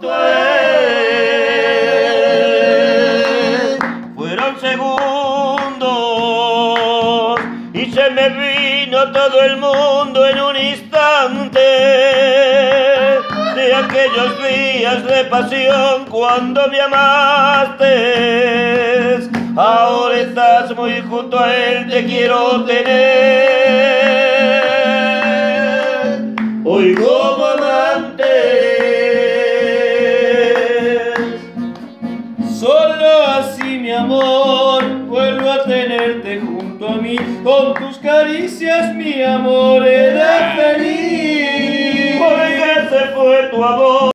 junto a él. Fueron segundos y se me vino todo el mundo en un instante de aquellos días de pasión cuando me amaste. Ahora estás muy junto a él, te quiero tener hoy como amante. Solo así, mi amor, vuelvo a tenerte junto a mí. Con tus caricias, mi amor, era feliz. Porque se fue tu amor.